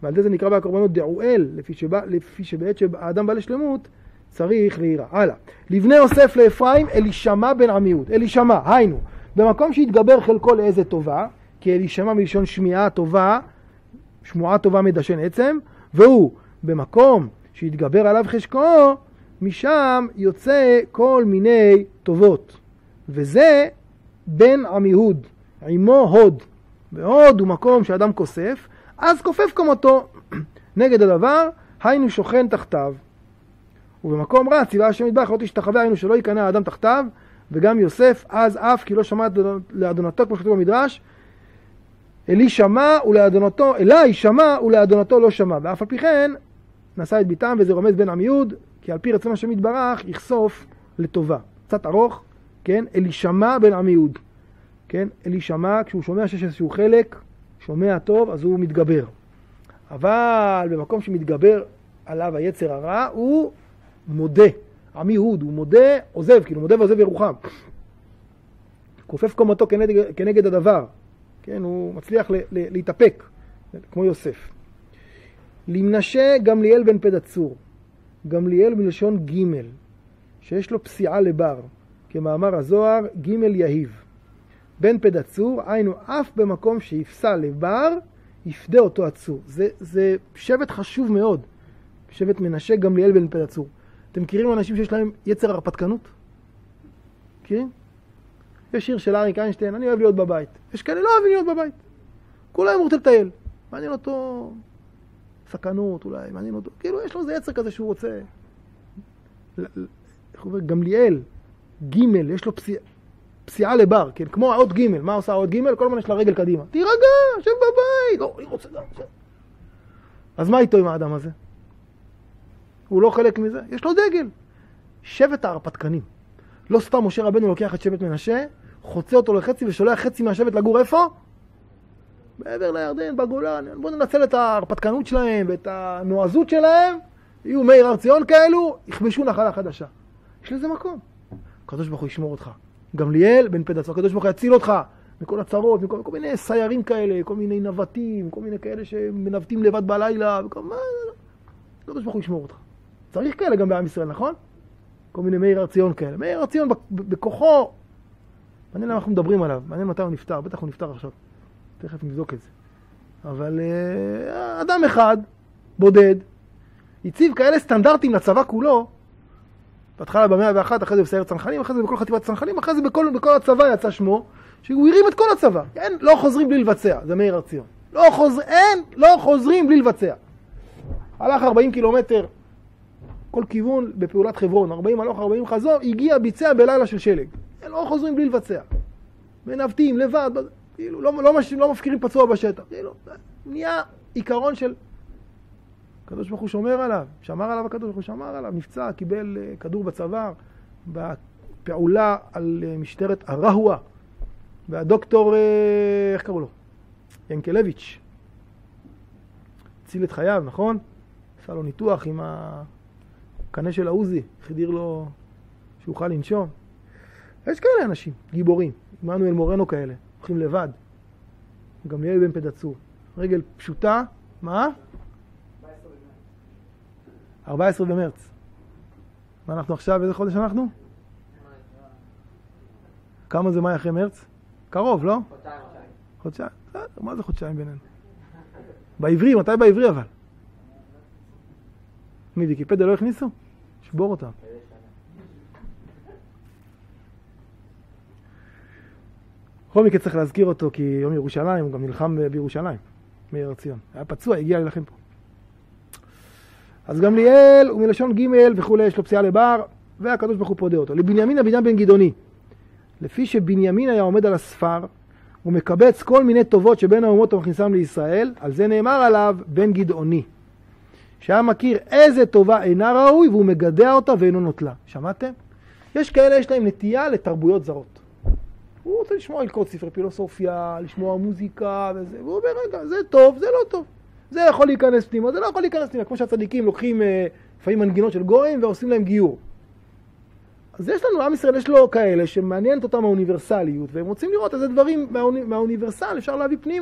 ועל זה נקרא בקורבנות דעואל, לפי שבעת שהאדם בא לשלמות, צריך להיראה. הלאה. לבני יוסף לאפרים, אלישמע בן עמיהוד. אלישמע, היינו, במקום שהתגבר חלקו לאיזה טובה, כי אלישמע מלשון שמיעה טובה, שמועה טובה מדשן עצם, והוא במקום שהתגבר עליו חשקו, משם יוצא כל מיני טובות. וזה בן עמיהוד, עמו הוד. והוד הוא מקום שאדם כוסף, אז כופף כמותו נגד הדבר, היינו שוכן תחתיו. ובמקום רע ציווה השם יתברך לא תשתחווה, היינו שלא ייכנע האדם תחתיו, וגם יוסף אז אף כי לא שמע לאדונתו, כמו שכתוב במדרש, אלי שמע ולאדונתו לא שמע. ואף על פי כן נשא את ביתם, וזה רומז בן עמיהוד, כי על פי רצון השם יתברך יחשוף לטובה. קצת ארוך, כן? אלישמע בן עמיהוד. כן? אלישמע, כשהוא שומע שיש איזשהו חלק, שומע טוב, אז הוא מתגבר. אבל במקום שמתגבר עליו היצר הרע, הוא מודה. עמיהוד, הוא מודה, עוזב, כאילו מודה ועוזב ירוחם. כופף קומתו כנגד הדבר. כן? הוא מצליח להתאפק, כמו יוסף. למנשה גמליאל בן פדצור. גמליאל מלשון ג' שיש לו פסיעה לבר. כמאמר הזוהר, ג' יהיב. בן פדצור, היינו אף במקום שיפסע לבר, יפדה אותו הצור. זה שבט חשוב מאוד. שבט מנשה גמליאל בן פדצור. אתם מכירים אנשים שיש להם יצר הרפתקנות? מכירים? יש שיר של אריק איינשטיין, אני אוהב להיות בבית. יש כאלה לא אוהבים להיות בבית. כולם רוצים לטייל. מעניין אותו סכנות אולי, מעניין אותו. כאילו יש לו איזה יצר כזה שהוא רוצה. איך אומר? גמליאל, ג' יש לו פסיעה לבר, כן? כמו האות ג'. מה עושה האות ג'? כל הזמן יש לה רגל קדימה. תירגע, שב בבית. לא, אני רוצה גם. אז מה איתו עם האדם הזה? הוא לא חלק מזה. יש לו דגל. שבט ההרפתקנים. לא סתם משה רבנו לוקח את שבט מנשה, חוצה אותו לחצי ושולח חצי מהשבט לגור איפה? בעבר לירדן, בגולן. בואו ננצל את ההרפתקנות שלהם ואת הנועזות שלהם. יהיו מאיר הר ציון כאלו, יכבשו נחלה חדשה. יש לזה מקום. הקדוש ברוך הוא ישמור אותך. גמליאל בן פדצור, הקדוש ברוך הוא יציל אותך מכל הצרות, מכל מיני סיירים כאלה, כל מיני נווטים, כל מיני כאלה שמנווטים לבד בלילה, הקדוש ברוך הוא ישמור אותך. צריך כאלה גם בעם ישראל, נכון? כל מיני מאיר הר ציון כאלה. מאיר הר ציון בכוחו, מעניין למה אנחנו מדברים עליו, מעניין מתי הוא נפטר, בטח הוא נפטר עכשיו. תכף נבדוק את זה. אבל אדם אחד, בודד, הציב כאלה סטנדרטים לצבא כולו, בהתחלה ב101, אחרי זה בסיירת צנחנים, אחרי זה בכל חטיבת צנחנים, אחרי זה בכל הצבא יצא שמו, שהוא הרים את כל הצבא. אין, לא חוזרים בלי לבצע, זה מאיר הר ציון. לא חוזרים בלי לבצע. הלך 40 קילומטר, כל כיוון בפעולת חברון, 40 הלוך, 40 חזור, הגיע ביצע בלילה של שלג. לא חוזרים בלי לבצע. מנווטים, לבד, כאילו, לא מפקירים פצוע בשטח. כאילו, נהיה עיקרון של הקדוש ברוך הוא שומר עליו, שמר עליו הקדוש ברוך הוא שמר עליו, נפצע, קיבל כדור בצוואר, בפעולה על משטרת הרהואה, והדוקטור, איך קראו לו? ינקלביץ', הציל את חייו, נכון? עשה לו ניתוח עם הקנה של העוזי, חדיר לו שאוכל לנשום. יש כאלה אנשים, גיבורים, עמנואל מורנו כאלה, הולכים לבד. גמליאל בן פדצור, רגל פשוטה, מה? 14 במרץ. מה אנחנו עכשיו? איזה חודש אנחנו? כמה זה מאי אחרי מרץ? קרוב, לא? חודשיים. מה זה חודשיים בינינו? בעברי, מתי בעברי אבל? מי, ויקיפדיה לא הכניסו? שבור אותם. בכל מקרה צריך להזכיר אותו כי יום ירושלים, הוא גם נלחם בירושלים, מאיר הר ציון. היה פצוע, הגיע להילחם פה. אז גמליאל הוא מלשון ג' וכו', יש לו פסיעה לבר, והקדוש ברוך הוא פודה אותו. לבנימין הבניין בן גדעוני. לפי שבנימין היה עומד על הספר, הוא מקבץ כל מיני טובות שבין האומות ומכניסם לישראל, על זה נאמר עליו בן גדעוני. שהיה מכיר איזה טובה אינה ראוי, והוא מגדע אותה ואינו נוטלה. שמעתם? יש כאלה, יש להם נטייה לתרבויות זרות. הוא רוצה לשמוע לקרוא ספרי פילוסופיה, לשמוע מוזיקה וזה, והוא אומר, רגע, זה טוב, זה לא טוב. זה יכול להיכנס פנימה, זה לא יכול להיכנס פנימה. כמו שהצדיקים לוקחים לפעמים מנגינות של גויים ועושים להם גיור. אז יש לנו, עם ישראל יש לו כאלה שמעניינת אותם האוניברסליות, והם רוצים לראות איזה דברים מהאוניברסל אפשר להביא פנימה.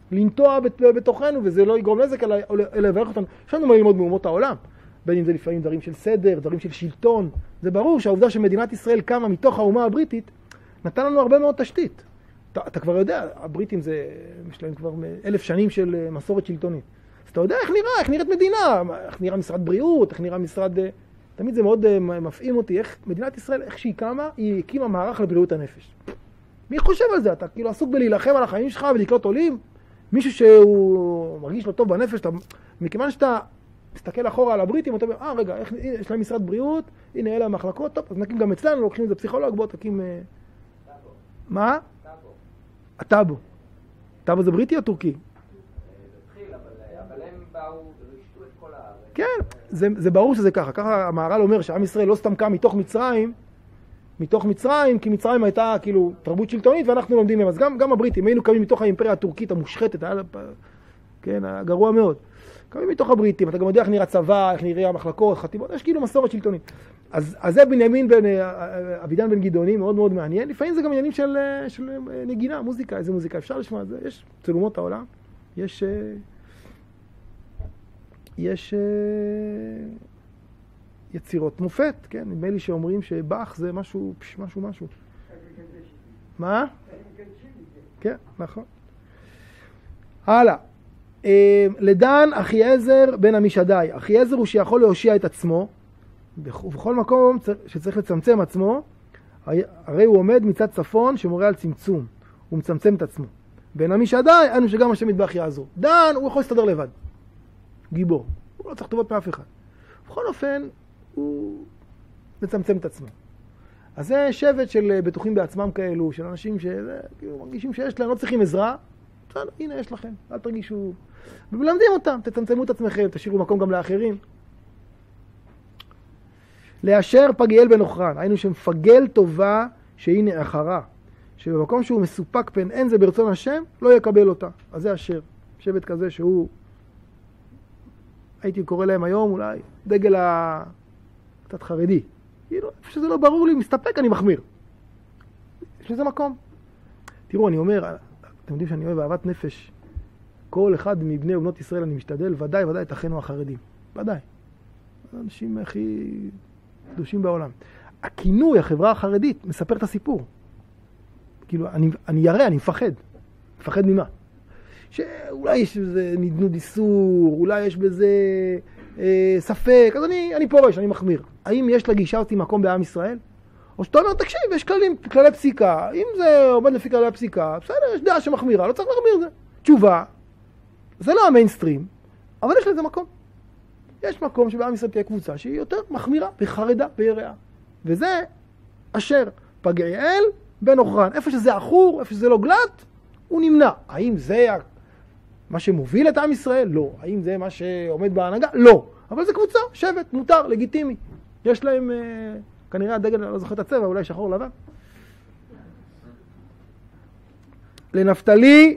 לנטוע בתוכנו, וזה לא יגרום נזק, אלא לברך אותנו. יש לנו מה ללמוד מאומות העולם, בין אם זה לפעמים דברים של סדר, דברים של שלטון. זה ברור שהעובדה שמדינת ישראל קמה מתוך האומה הבריטית, נתן לנו הרבה מאוד תשתית. אתה כבר יודע, הבריטים יש להם כבר 1000 שנים של מסורת שלטונית. אז אתה יודע איך נראית מדינה, איך נראה משרד בריאות, איך נראה משרד... תמיד זה מאוד מפעים אותי, איך מדינת ישראל, איך שהיא קמה, היא הקימה מערך לבריאות הנפש. מי חושב על זה? אתה כאילו עסוק בלהילחם על החיים שלך ולקלוט עולים? מישהו שהוא מרגיש לא טוב בנפש, מכיוון שאתה מסתכל אחורה על הבריטים, אתה אומר, רגע, יש להם משרד בריאות, הנה אלה המחלקות, טוב, אז נקים גם אצלנו, לוקחים את זה פסיכולוג, בוא תקים... מה? הטאבו. טאבו זה בריטי או טורקי? אבל הם באו ורשתו את כל הארץ. כן, זה ברור שזה ככה. ככה המהר"ל אומר שעם ישראל לא סתם קם מתוך מצרים, כי מצרים הייתה כאילו תרבות שלטונית ואנחנו לומדים מהם. אז גם הבריטים, היינו קמים מתוך האימפריה הטורקית המושחתת, כן, הגרוע מאוד. קמים מתוך הבריטים, אתה גם יודע איך נראה צבא, איך נראה המחלקות, חטיבות, יש כאילו מסורת שלטונית. אז זה אבידן בן גדעוני, מאוד מאוד מעניין. לפעמים זה גם עניינים של נגינה, מוזיקה, איזה מוזיקה אפשר לשמוע את זה. יש צלומות העולם, יש יצירות מופת, כן? נדמה לי שאומרים שבאך זה משהו. מה? כן, נכון. הלאה. לדן אחיעזר בן עמישדי. אחיעזר הוא שיכול להושיע את עצמו, ובכל מקום שצריך לצמצם עצמו, הרי הוא עומד מצד צפון שמורה על צמצום, הוא מצמצם את עצמו. בן עמישדי, אנו שגם השם יתברך יעזור. דן, הוא יכול להסתדר לבד. גיבור. הוא לא צריך טובות מאף אחד. בכל אופן, הוא מצמצם את עצמו. אז זה שבט של בטוחים בעצמם כאלו, של אנשים שמרגישים שיש להם, לא צריכים עזרה. בסדר, הנה יש לכם, אל תרגישו. ומלמדים אותם, תצמצמו את עצמכם, תשאירו מקום גם לאחרים. לאשר פגיאל בן אוכרן, היינו שמפגל טובה שהיא נאחרה, שבמקום שהוא מסופק פן אין זה ברצון השם, לא יקבל אותה. אז זה אשר, שבט כזה שהוא, הייתי קורא להם היום אולי, דגל קצת חרדי. כאילו, שזה לא ברור לי, מסתפק, אני מחמיר. יש לזה מקום. תראו, אני אומר, אתם יודעים שאני אוהב אהבת נפש. כל אחד מבני ובנות ישראל אני משתדל, ודאי את אחינו החרדים. ודאי. האנשים הכי קדושים בעולם. הכינוי, החברה החרדית, מספר את הסיפור. כאילו, אני ירא, אני מפחד. מפחד ממה? שאולי יש בזה נדנוד איסור, אולי יש בזה ספק, אז אני פורש, אני מחמיר. האם יש לגישה אותי מקום בעם ישראל? או שאתה אומר, תקשיב, יש כללי פסיקה, אם זה עומד לפי כללי הפסיקה, בסדר, יש דעה שמחמירה, לא צריך להחמיר זה. תשובה, זה לא המיינסטרים, אבל יש לזה מקום. יש מקום שבעם ישראל תהיה קבוצה שהיא יותר מחמירה, בחרדה, ביראה. וזה אשר פגיאל בן אוכרן. איפה שזה אחור, איפה שזה לא גלת, הוא נמנע. האם זה מה שמוביל את עם ישראל? לא. האם זה מה שעומד בהנהגה? לא. אבל זה קבוצה, שבט, מותר, לגיטימי. יש להם, כנראה הדגל, לא זוכר את הצבע, אולי שחור לבן. לנפתלי,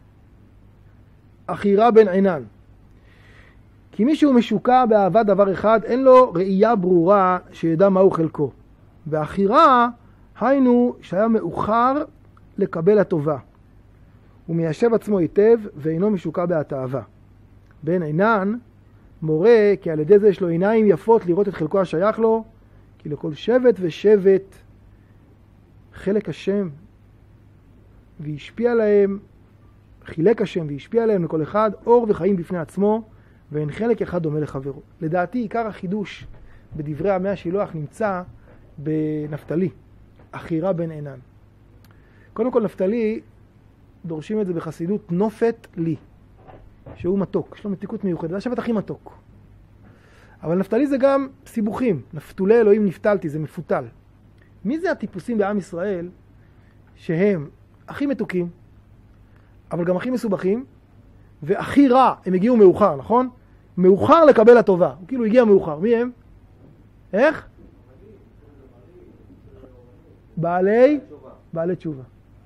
אחירה בן עינן. כי מי שהוא משוקע באהבה דבר אחד, אין לו ראייה ברורה שידע מהו חלקו. ואחירה, היינו שהיה מאוחר לקבל הטובה. הוא מיישב עצמו היטב ואינו משוקע בהתאווה. בן עינן מורה כי על ידי זה יש לו עיניים יפות לראות את חלקו השייך לו, כי לכל שבט ושבט חלק השם והשפיע להם, חילק השם והשפיע להם לכל אחד אור וחיים בפני עצמו, ואין חלק אחד דומה לחברו. לדעתי עיקר החידוש בדברי עמי השילוח נמצא בנפתלי, אחירה בן עינן. קודם כל נפתלי, דורשים את זה בחסידות נופת לי, שהוא מתוק, יש לו מתיקות מיוחדת, זה השבט הכי מתוק. אבל נפתלי זה גם סיבוכים, נפתולי אלוהים נפתלתי, זה מפותל. מי זה הטיפוסים בעם ישראל שהם הכי מתוקים, אבל גם הכי מסובכים, והכי רע, הם הגיעו מאוחר, נכון? מאוחר לקבל הטובה, הוא כאילו הגיע מאוחר. מי הם? איך? בעלי תשובה. בעלי תשובה.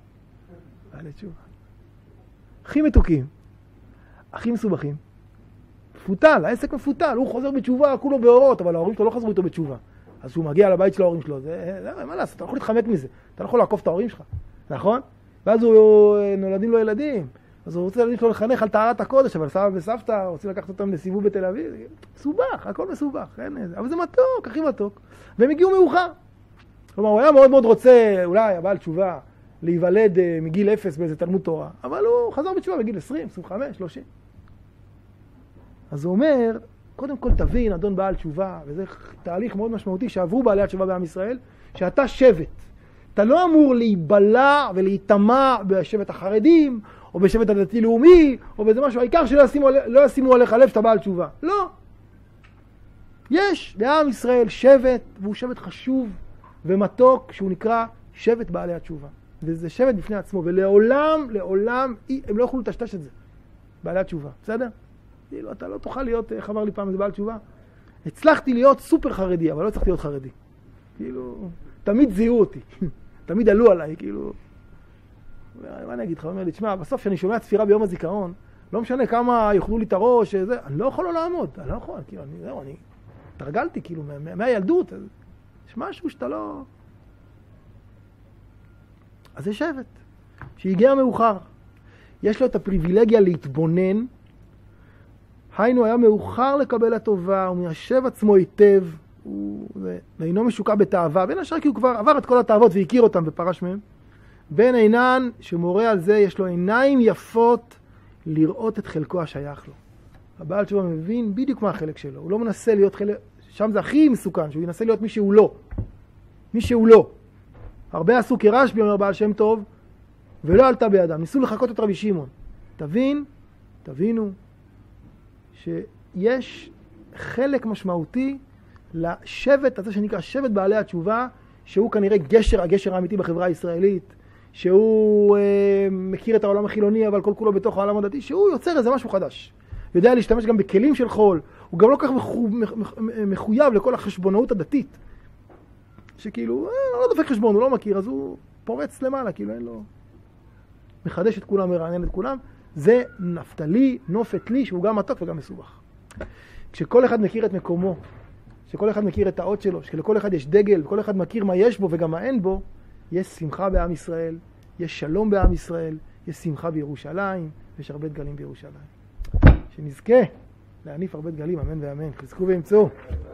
הכי מתוקים, הכי מסובכים. מפותל, העסק מפותל, הוא חוזר בתשובה, כולו באורות, אבל ההורים שלו לא חזרו איתו בתשובה. אז כשהוא מגיע לבית של ההורים שלו, מה לעשות? אתה לא יכול להתחמק מזה, אתה לא יכול לעקוף את ההורים שלך, נכון? ואז נולדים לו ילדים, אז הוא רוצה להניח לו לחנך על טהרת הקודש, אבל סבא וסבתא רוצים לקחת אותם לסיבוב בתל אביב. מסובך, הכל מסובך, אבל זה מתוק, הכי מתוק. והם הגיעו מאוחר. כלומר, הוא היה מאוד מאוד רוצה, אולי הבעל תשובה, להיוולד מגיל 0 באיזה תלמוד תורה, אבל הוא חזר בתשובה בגיל 20, 25, 30. אז הוא אומר, קודם כל תבין, אדון בעל תשובה, וזה תהליך מאוד משמעותי שעברו בעלי התשובה בעם ישראל, שאתה שבט. אתה לא אמור להיבלע ולהיטמע בשבט החרדים, או בשבט הדתי-לאומי, או באיזה משהו, העיקר שלא ישימו עליך לב שאתה בעל תשובה. לא. יש לעם ישראל שבט, והוא שבט חשוב ומתוק, שהוא נקרא שבט בעלי התשובה. וזה שבט בפני עצמו, ולעולם, לעולם, הם לא יכולו לטשטש את זה. בעלי התשובה, בסדר? כאילו, אתה לא תוכל להיות, איך אמר לי פעם איזה בעל תשובה? הצלחתי להיות סופר חרדי, אבל לא הצלחתי להיות חרדי. כאילו, תמיד זיהו אותי. תמיד עלו עליי, כאילו. מה אני אגיד לך? הוא אומר לי, תשמע, בסוף שאני שומע צפירה ביום הזיכרון, לא משנה כמה יאכלו לי את הראש, אני לא יכול לא לעמוד. אני לא יכול, כאילו, אני תרגלתי, כאילו, מהילדות. יש משהו שאתה לא... אז זה שבט, שהגיע מאוחר. יש לו את הפריבילגיה להתבונן, היינו היה מאוחר לקבל הטובה, הוא מיישב עצמו היטב, ואינו משוקע בתאווה, בין השאר כי הוא כבר עבר את כל התאוות והכיר אותם ופרש מהם. בין עינן שמורה על זה, יש לו עיניים יפות לראות את חלקו השייך לו. הבעל תשובה מבין בדיוק מה החלק שלו, הוא לא מנסה להיות חלק, שם זה הכי מסוכן, שהוא ינסה להיות מי שהוא לא. מי שהוא לא. הרבה עשו כרשב"י, אומר בעל שם טוב, ולא עלתה בידם. ניסו לחכות את רבי שמעון. תבינו, שיש חלק משמעותי לשבט הזה שנקרא שבט בעלי התשובה, שהוא כנראה הגשר האמיתי בחברה הישראלית, שהוא מכיר את העולם החילוני, אבל כל כולו בתוך העולם הדתי, שהוא יוצר איזה משהו חדש. יודע להשתמש גם בכלים של חול, הוא גם לא כך מחויב לכל החשבונאות הדתית. שכאילו, לא דופק חשבון, הוא לא מכיר, אז הוא פורץ למעלה, כאילו אין לו... מחדש את כולם, מרענן את כולם. זה נפתלי, נופת לי, שהוא גם מתוק וגם מסובך. כשכל אחד מכיר את מקומו, שכל אחד מכיר את האות שלו, שלכל אחד יש דגל, וכל אחד מכיר מה יש בו וגם מה אין בו, יש שמחה בעם ישראל, יש שלום בעם ישראל, יש שמחה בירושלים, ויש הרבה דגלים בירושלים. שנזכה להניף הרבה דגלים, אמן ואמן. חזקו ואמצו.